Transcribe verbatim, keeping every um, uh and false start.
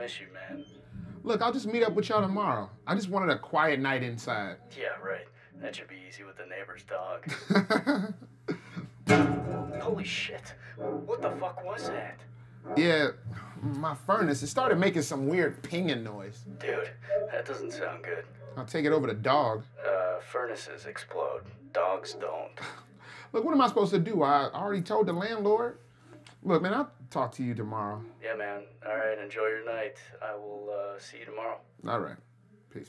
miss you, man. Look, I'll just meet up with y'all tomorrow. I just wanted a quiet night inside. Yeah, right. That should be easy with the neighbor's dog. Holy shit. What the fuck was that? Yeah, my furnace, it started making some weird pinging noise. Dude, that doesn't sound good. I'll take it over to Dog. Uh, furnaces explode. Dogs don't. Look, what am I supposed to do? I already told the landlord. Look, man, I'll talk to you tomorrow. Yeah, man. All right, enjoy your night. I will uh, see you tomorrow. All right. Peace.